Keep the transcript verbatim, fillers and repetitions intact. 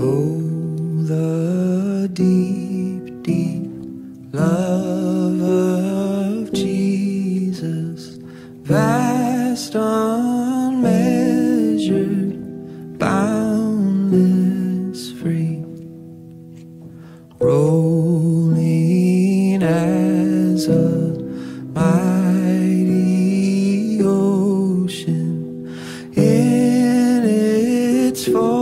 Oh, the deep, deep love of Jesus, vast, unmeasured, boundless, free, rolling as a mighty ocean in its fall.